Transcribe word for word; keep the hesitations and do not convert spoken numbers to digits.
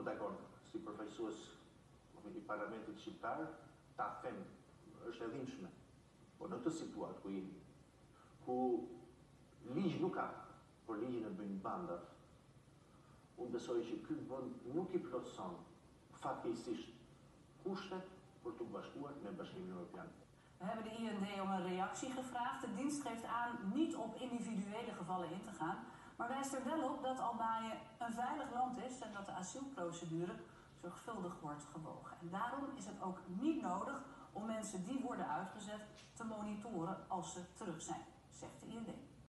Estou de acordo. Se professores e parlamento disciplinar, está fem, excelente, ou não estou situado com ele. Com lige no carro, por lige na banda, onde só é que vão nunca produção, o fato que existe, custa, por tu vas cuar, nem vas União Europeana. We hebben de I N D om een reactie gevraagd. De dienst geeft aan niet op individuele gevallen in te gaan, maar wijst er wel op dat Albanië een veilig land is en dat de asielprocedure zorgvuldig wordt gewogen. En daarom is het ook niet nodig om mensen die worden uitgezet te monitoren als ze terug zijn, zegt de I N D.